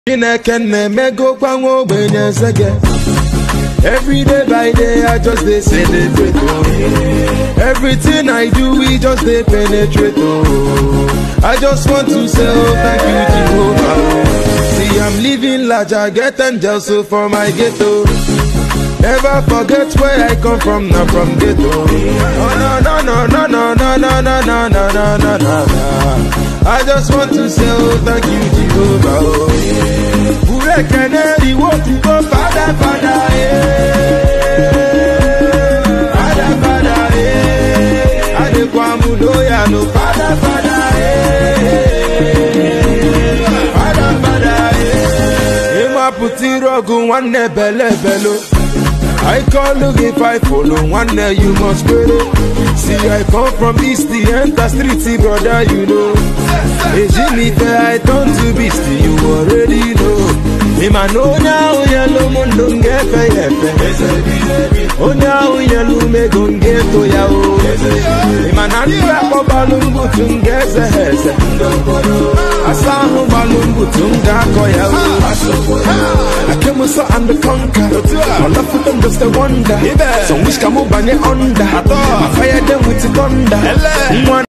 Every day by day I just they celebrate. Oh. Everything I do we just they penetrate. Oh. I just want to say oh, thank you Jehovah. Oh. See I'm living large, I get angels so for my ghetto. Never forget where I come from, not from ghetto. Oh no no no no no no no no no no no no. I just want to say oh, thank you Jehovah. Oh. Canary, what you go, Father, Father, Father, Father, Adequamudoya, no Father, Father, Father, Father, Ema Putirogu, one nebele bello. I call look if I follow one day you must follow. See I come from East, the enter street, brother, you know. Hey Jimmy, I turn to beast, you already know. Ima no now yellow mundo ngefe yefe. Oh now yellow me gonge to yao. Ima nanda ko balungu tungeze heze. Asahu balungu tunga ko yao. I came so and the conquer. My love for them just a wonder. Some wish come over under. I fire them with thunder.